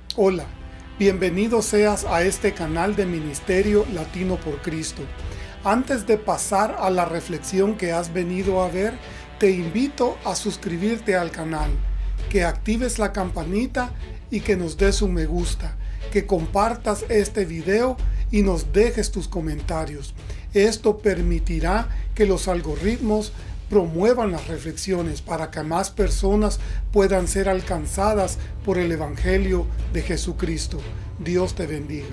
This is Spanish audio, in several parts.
Hola, bienvenido seas a este canal de Ministerio Latino por Cristo. Antes de pasar a la reflexión que has venido a ver, te invito a suscribirte al canal, que actives la campanita y que nos des un me gusta, que compartas este video y nos dejes tus comentarios. Esto permitirá que los algoritmos promuevan las reflexiones para que más personas puedan ser alcanzadas por el Evangelio de Jesucristo. Dios te bendiga.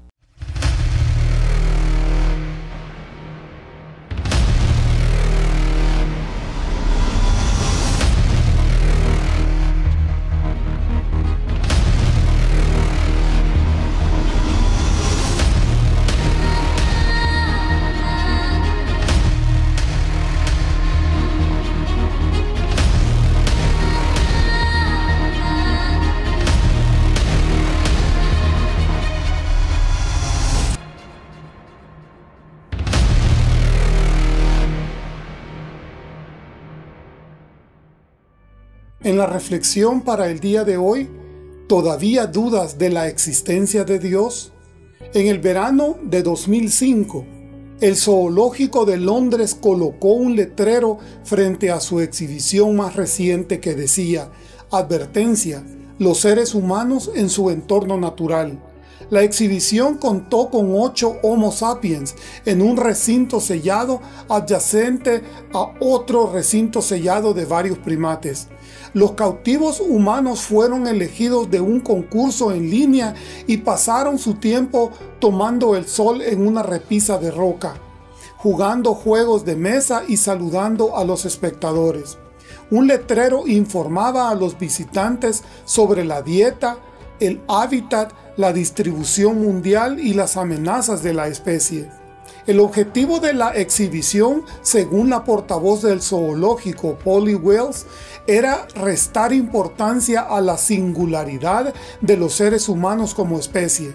En la reflexión para el día de hoy, ¿todavía dudas de la existencia de Dios? En el verano de 2005, el Zoológico de Londres colocó un letrero frente a su exhibición más reciente que decía: advertencia, los seres humanos en su entorno natural. La exhibición contó con 8 Homo sapiens en un recinto sellado adyacente a otro recinto sellado de varios primates. Los cautivos humanos fueron elegidos de un concurso en línea y pasaron su tiempo tomando el sol en una repisa de roca, jugando juegos de mesa y saludando a los espectadores. Un letrero informaba a los visitantes sobre la dieta, el hábitat, la distribución mundial y las amenazas de la especie. El objetivo de la exhibición, según la portavoz del zoológico, Polly Wells, era restar importancia a la singularidad de los seres humanos como especie.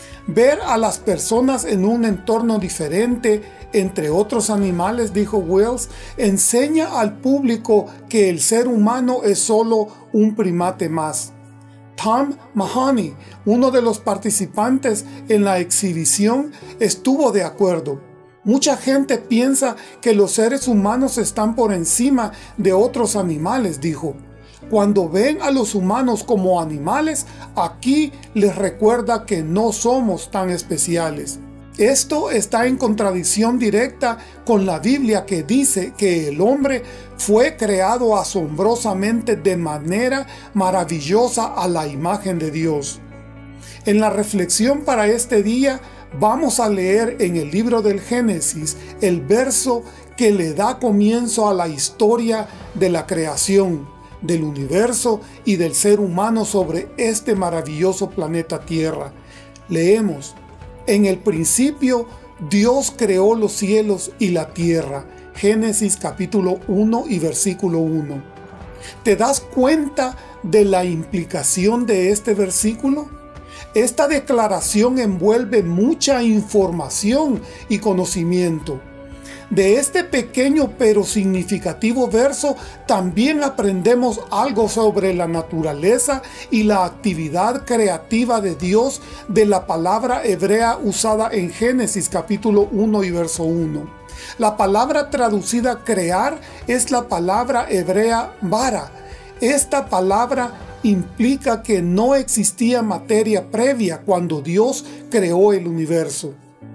Ver a las personas en un entorno diferente, entre otros animales, dijo Wells, enseña al público que el ser humano es solo un primate más. Tom Mahoney, uno de los participantes en la exhibición, estuvo de acuerdo. Mucha gente piensa que los seres humanos están por encima de otros animales, dijo. Cuando ven a los humanos como animales, aquí les recuerda que no somos tan especiales. Esto está en contradicción directa con la Biblia, que dice que el hombre fue creado asombrosamente de manera maravillosa a la imagen de Dios. En la reflexión para este día vamos a leer en el libro del Génesis el verso que le da comienzo a la historia de la creación, del universo y del ser humano sobre este maravilloso planeta Tierra. Leemos: en el principio Dios creó los cielos y la tierra. Génesis capítulo 1 y versículo 1. ¿Te das cuenta de la implicación de este versículo? Esta declaración envuelve mucha información y conocimiento. De este pequeño pero significativo verso también aprendemos algo sobre la naturaleza y la actividad creativa de Dios de la palabra hebrea usada en Génesis capítulo 1 y verso 1. La palabra traducida crear es la palabra hebrea bara. Esta palabra implica que no existía materia previa cuando Dios creó el universo.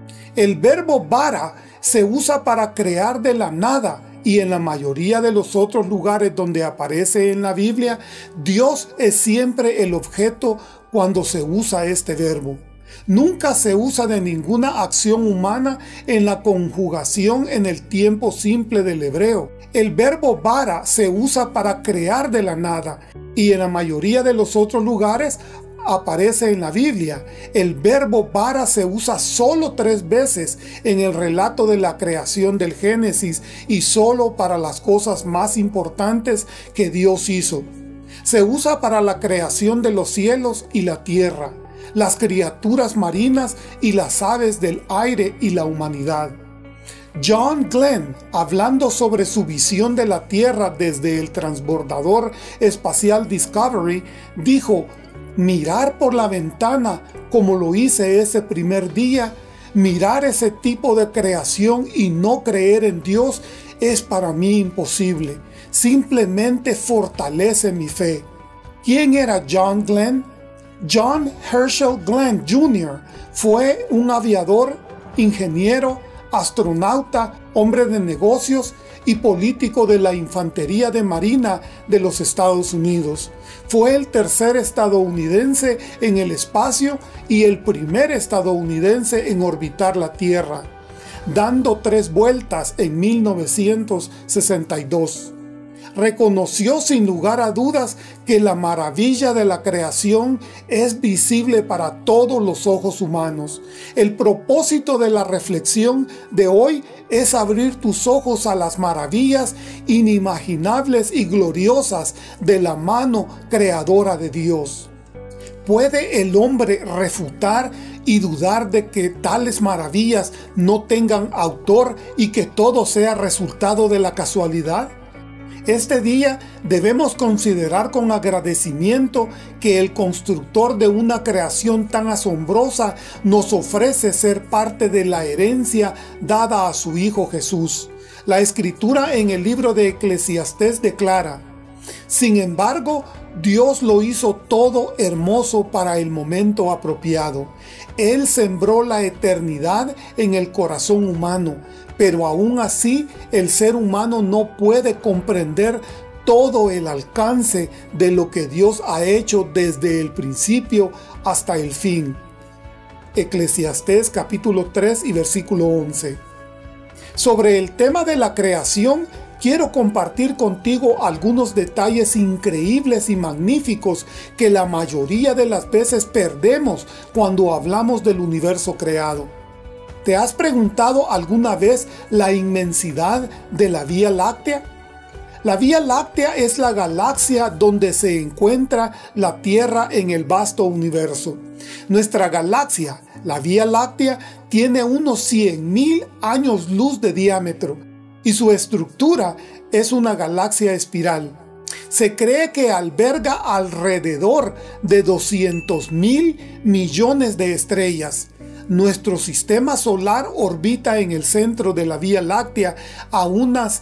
El verbo bara se usa para crear de la nada, y en la mayoría de los otros lugares donde aparece en la Biblia, Dios es siempre el objeto cuando se usa este verbo. Nunca se usa de ninguna acción humana en la conjugación en el tiempo simple del hebreo. El verbo bara se usa para crear de la nada, y en la mayoría de los otros lugares aparece en la Biblia. El verbo bara se usa solo 3 veces en el relato de la creación del Génesis y solo para las cosas más importantes que Dios hizo. Se usa para la creación de los cielos y la tierra, las criaturas marinas y las aves del aire y la humanidad. John Glenn, hablando sobre su visión de la Tierra desde el transbordador espacial Discovery, dijo: mirar por la ventana como lo hice ese primer día, mirar ese tipo de creación y no creer en Dios es para mí imposible. Simplemente fortalece mi fe. ¿Quién era John Glenn? John Herschel Glenn Jr. fue un aviador, ingeniero, astronauta, hombre de negocios y político de la Infantería de Marina de los Estados Unidos. Fue el tercer estadounidense en el espacio y el primer estadounidense en orbitar la Tierra, dando 3 vueltas en 1962. Reconoció sin lugar a dudas que la maravilla de la creación es visible para todos los ojos humanos. El propósito de la reflexión de hoy es abrir tus ojos a las maravillas inimaginables y gloriosas de la mano creadora de Dios. ¿Puede el hombre refutar y dudar de que tales maravillas no tengan autor y que todo sea resultado de la casualidad? Este día debemos considerar con agradecimiento que el constructor de una creación tan asombrosa nos ofrece ser parte de la herencia dada a su Hijo Jesús. La Escritura en el libro de Eclesiastés declara: sin embargo, Dios lo hizo todo hermoso para el momento apropiado. Él sembró la eternidad en el corazón humano, pero aún así el ser humano no puede comprender todo el alcance de lo que Dios ha hecho desde el principio hasta el fin. Eclesiastés capítulo 3 y versículo 11. Sobre el tema de la creación, quiero compartir contigo algunos detalles increíbles y magníficos que la mayoría de las veces perdemos cuando hablamos del universo creado. ¿Te has preguntado alguna vez la inmensidad de la Vía Láctea? La Vía Láctea es la galaxia donde se encuentra la Tierra en el vasto universo. Nuestra galaxia, la Vía Láctea, tiene unos 100.000 años luz de diámetro y su estructura es una galaxia espiral. Se cree que alberga alrededor de 200.000 millones de estrellas. Nuestro sistema solar orbita en el centro de la Vía Láctea a unas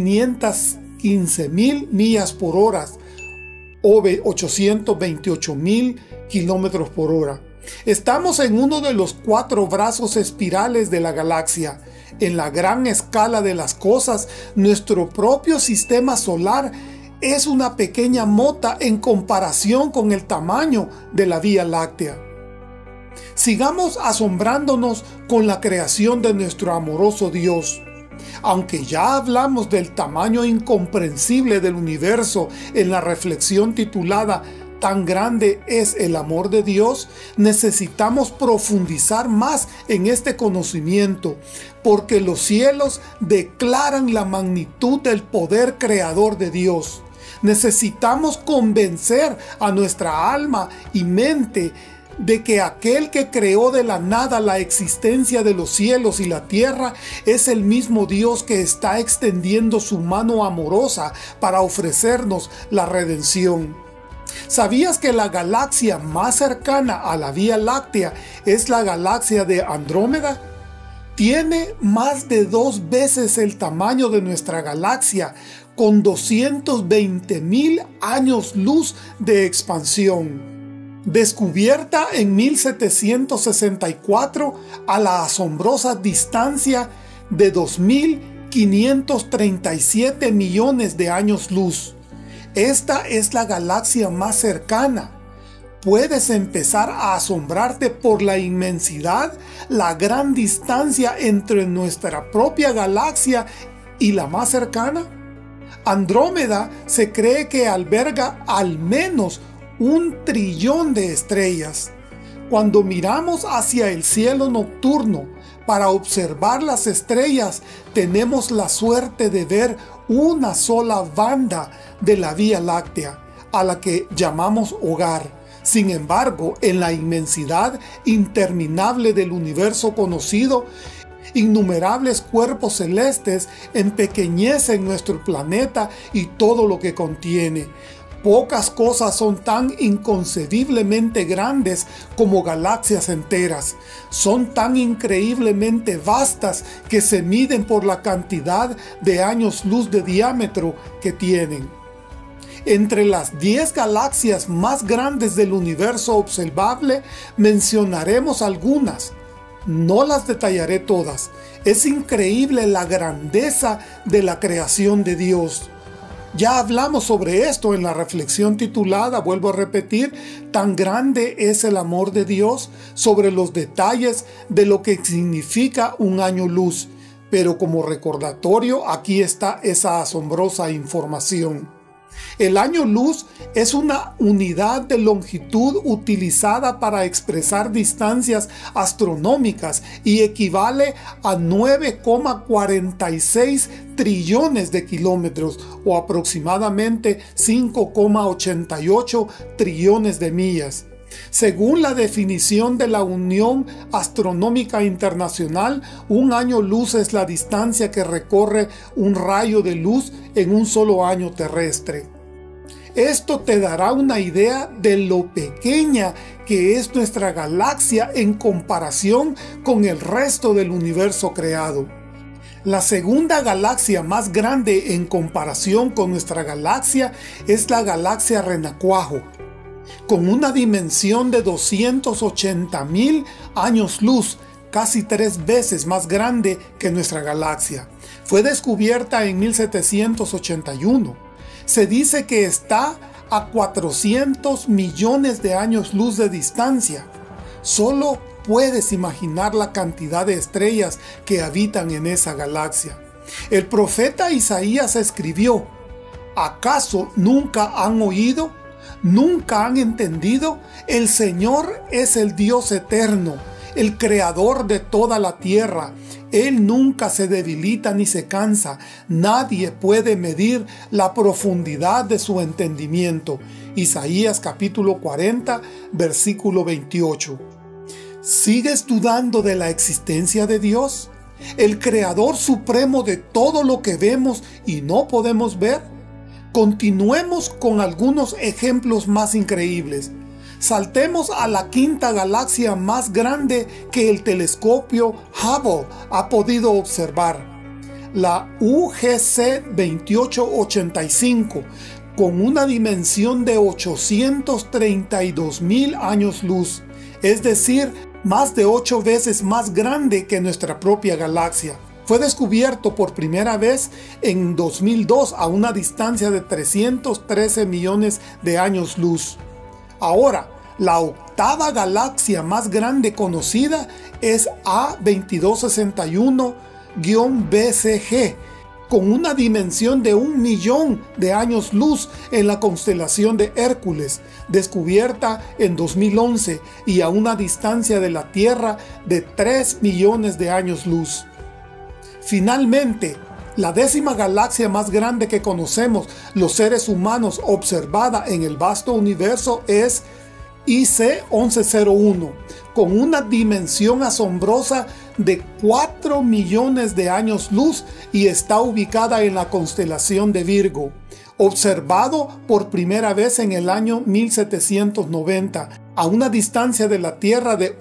515.000 millas por hora o 828.000 kilómetros por hora. Estamos en uno de los 4 brazos espirales de la galaxia. En la gran escala de las cosas, nuestro propio sistema solar es una pequeña mota en comparación con el tamaño de la Vía Láctea. Sigamos asombrándonos con la creación de nuestro amoroso Dios. Aunque ya hablamos del tamaño incomprensible del universo en la reflexión titulada ¿Tan grande es el amor de Dios?, necesitamos profundizar más en este conocimiento, porque los cielos declaran la magnitud del poder creador de Dios. Necesitamos convencer a nuestra alma y mente de que aquel que creó de la nada la existencia de los cielos y la tierra es el mismo Dios que está extendiendo su mano amorosa para ofrecernos la redención. ¿Sabías que la galaxia más cercana a la Vía Láctea es la galaxia de Andrómeda? Tiene más de 2 veces el tamaño de nuestra galaxia, con 220.000 años luz de expansión. Descubierta en 1764 a la asombrosa distancia de 2.537 millones de años luz. Esta es la galaxia más cercana. ¿Puedes empezar a asombrarte por la inmensidad, la gran distancia entre nuestra propia galaxia y la más cercana? Andrómeda se cree que alberga al menos 1 trillón de estrellas. Cuando miramos hacia el cielo nocturno para observar las estrellas, tenemos la suerte de ver una sola banda de la Vía Láctea, a la que llamamos hogar. Sin embargo, en la inmensidad interminable del universo conocido, innumerables cuerpos celestes empequeñecen nuestro planeta y todo lo que contiene. Pocas cosas son tan inconcebiblemente grandes como galaxias enteras. Son tan increíblemente vastas que se miden por la cantidad de años luz de diámetro que tienen. Entre las 10 galaxias más grandes del universo observable mencionaremos algunas. No las detallaré todas. Es increíble la grandeza de la creación de Dios. Ya hablamos sobre esto en la reflexión titulada, vuelvo a repetir, tan grande es el amor de Dios, sobre los detalles de lo que significa un año luz. Pero como recordatorio, aquí está esa asombrosa información. El año luz es una unidad de longitud utilizada para expresar distancias astronómicas y equivale a 9,46 trillones de kilómetros o aproximadamente 5,88 trillones de millas. Según la definición de la Unión Astronómica Internacional, un año luz es la distancia que recorre un rayo de luz en un solo año terrestre. Esto te dará una idea de lo pequeña que es nuestra galaxia en comparación con el resto del universo creado. La segunda galaxia más grande en comparación con nuestra galaxia es la galaxia Renacuajo, con una dimensión de 280.000 años luz, casi 3 veces más grande que nuestra galaxia. Fue descubierta en 1781. Se dice que está a 400 millones de años luz de distancia. Solo puedes imaginar la cantidad de estrellas que habitan en esa galaxia. El profeta Isaías escribió: ¿acaso nunca han oído? ¿Nunca han entendido? El Señor es el Dios eterno, el creador de toda la tierra. Él nunca se debilita ni se cansa. Nadie puede medir la profundidad de su entendimiento. Isaías capítulo 40, versículo 28. ¿Sigues dudando de la existencia de Dios, el creador supremo de todo lo que vemos y no podemos ver? Continuemos con algunos ejemplos más increíbles. Saltemos a la quinta galaxia más grande que el telescopio Hubble ha podido observar, la UGC 2885, con una dimensión de 832.000 años luz, es decir, más de 8 veces más grande que nuestra propia galaxia. Fue descubierto por primera vez en 2002 a una distancia de 313 millones de años luz. Ahora, la octava galaxia más grande conocida es A2261-BCG, con una dimensión de 1 millón de años luz en la constelación de Hércules, descubierta en 2011 y a una distancia de la Tierra de 3 millones de años luz. Finalmente, la 10ª galaxia más grande que conocemos los seres humanos observada en el vasto universo es IC 1101, con una dimensión asombrosa de 4 millones de años luz y está ubicada en la constelación de Virgo, observado por primera vez en el año 1790, a una distancia de la Tierra de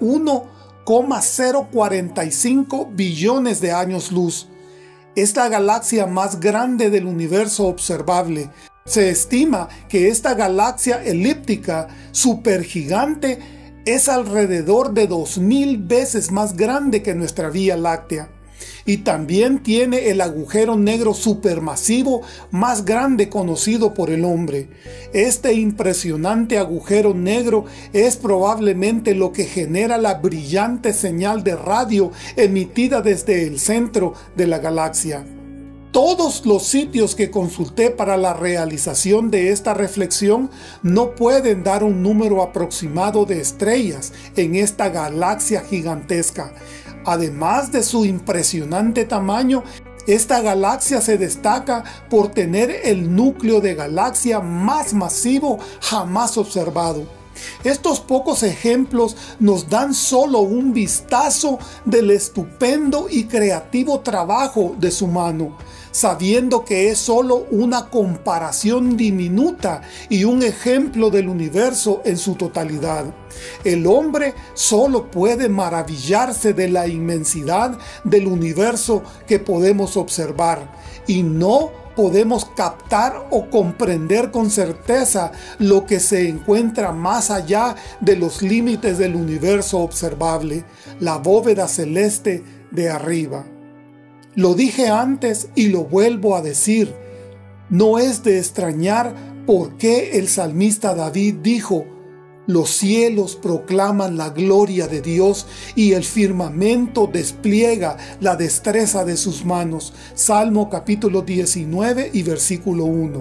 1,045 billones de años luz. Es la galaxia más grande del universo observable. Se estima que esta galaxia elíptica supergigante es alrededor de 2000 veces más grande que nuestra Vía Láctea. Y también tiene el agujero negro supermasivo más grande conocido por el hombre. Este impresionante agujero negro es probablemente lo que genera la brillante señal de radio emitida desde el centro de la galaxia. Todos los sitios que consulté para la realización de esta reflexión no pueden dar un número aproximado de estrellas en esta galaxia gigantesca. Además de su impresionante tamaño, esta galaxia se destaca por tener el núcleo de galaxia más masivo jamás observado. Estos pocos ejemplos nos dan solo un vistazo del estupendo y creativo trabajo de su mano. sabiendo que es solo una comparación diminuta y un ejemplo del universo en su totalidad. El hombre solo puede maravillarse de la inmensidad del universo que podemos observar, y no podemos captar o comprender con certeza lo que se encuentra más allá de los límites del universo observable, la bóveda celeste de arriba. Lo dije antes y lo vuelvo a decir, no es de extrañar por qué el salmista David dijo: los cielos proclaman la gloria de Dios y el firmamento despliega la destreza de sus manos. Salmo capítulo 19 y versículo 1.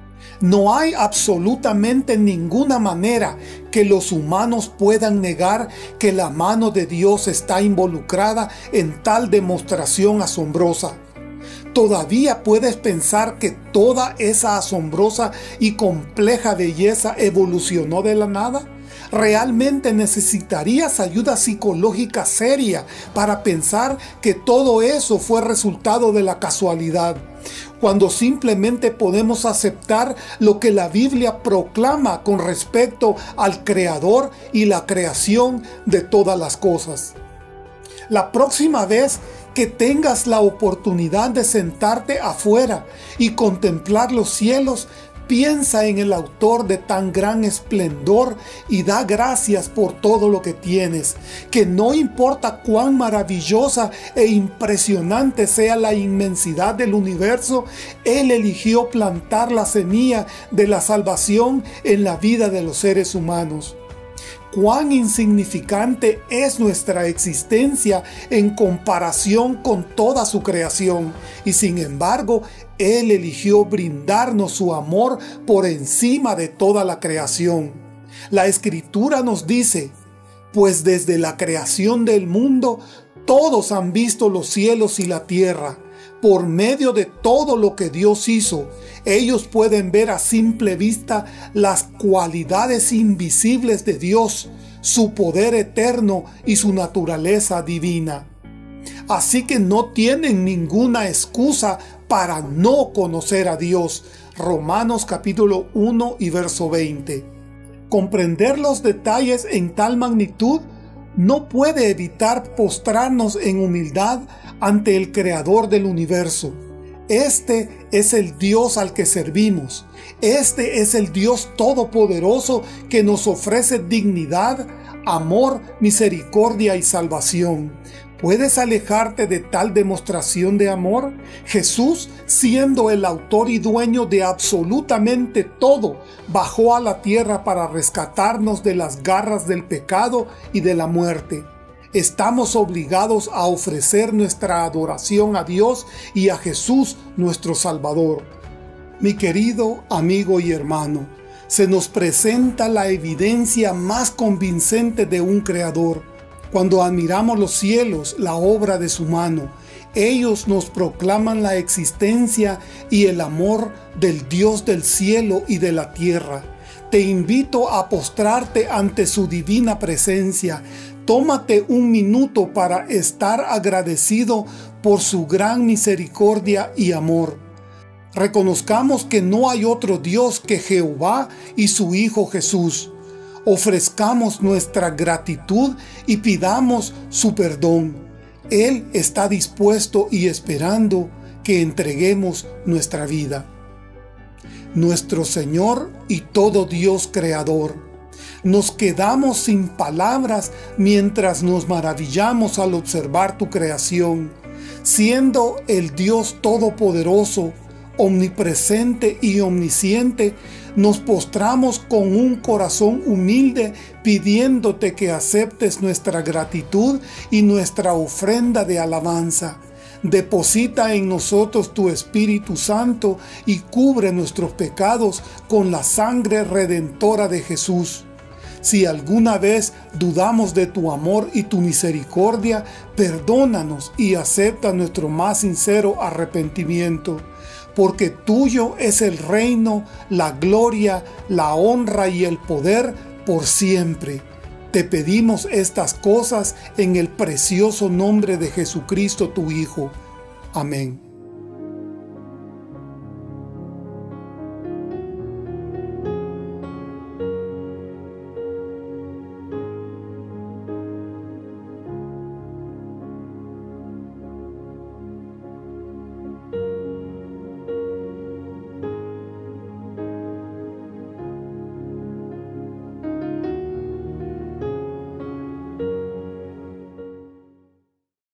No hay absolutamente ninguna manera que los humanos puedan negar que la mano de Dios está involucrada en tal demostración asombrosa. ¿Todavía puedes pensar que toda esa asombrosa y compleja belleza evolucionó de la nada? ¿Realmente necesitarías ayuda psicológica seria para pensar que todo eso fue resultado de la casualidad, cuando simplemente podemos aceptar lo que la Biblia proclama con respecto al Creador y la creación de todas las cosas? La próxima vez que tengas la oportunidad de sentarte afuera y contemplar los cielos, piensa en el autor de tan gran esplendor y da gracias por todo lo que tienes, que no importa cuán maravillosa e impresionante sea la inmensidad del universo, Él eligió plantar la semilla de la salvación en la vida de los seres humanos. Cuán insignificante es nuestra existencia en comparación con toda su creación, y sin embargo, Él eligió brindarnos su amor por encima de toda la creación. La Escritura nos dice: pues desde la creación del mundo, todos han visto los cielos y la tierra. Por medio de todo lo que Dios hizo, ellos pueden ver a simple vista las cualidades invisibles de Dios, su poder eterno y su naturaleza divina. Así que no tienen ninguna excusa para no conocer a Dios. Romanos capítulo 1 y verso 20. Comprender los detalles en tal magnitud no puede evitar postrarnos en humildad ante el Creador del universo. Este es el Dios al que servimos. Este es el Dios todopoderoso que nos ofrece dignidad, amor, misericordia y salvación. ¿Puedes alejarte de tal demostración de amor? Jesús, siendo el autor y dueño de absolutamente todo, bajó a la tierra para rescatarnos de las garras del pecado y de la muerte. Estamos obligados a ofrecer nuestra adoración a Dios y a Jesús, nuestro Salvador. Mi querido amigo y hermano, se nos presenta la evidencia más convincente de un Creador. Cuando admiramos los cielos, la obra de su mano, ellos nos proclaman la existencia y el amor del Dios del cielo y de la tierra. Te invito a postrarte ante su divina presencia. Tómate un minuto para estar agradecido por su gran misericordia y amor. Reconozcamos que no hay otro Dios que Jehová y su Hijo Jesús. Ofrezcamos nuestra gratitud y pidamos su perdón. Él está dispuesto y esperando que entreguemos nuestra vida. Nuestro Señor y todo Dios creador, nos quedamos sin palabras mientras nos maravillamos al observar tu creación, siendo el Dios todopoderoso, omnipresente y omnisciente. Nos postramos con un corazón humilde pidiéndote que aceptes nuestra gratitud y nuestra ofrenda de alabanza. Deposita en nosotros tu Espíritu Santo y cubre nuestros pecados con la sangre redentora de Jesús. Si alguna vez dudamos de tu amor y tu misericordia, perdónanos y acepta nuestro más sincero arrepentimiento. Porque tuyo es el reino, la gloria, la honra y el poder por siempre. Te pedimos estas cosas en el precioso nombre de Jesucristo tu Hijo. Amén.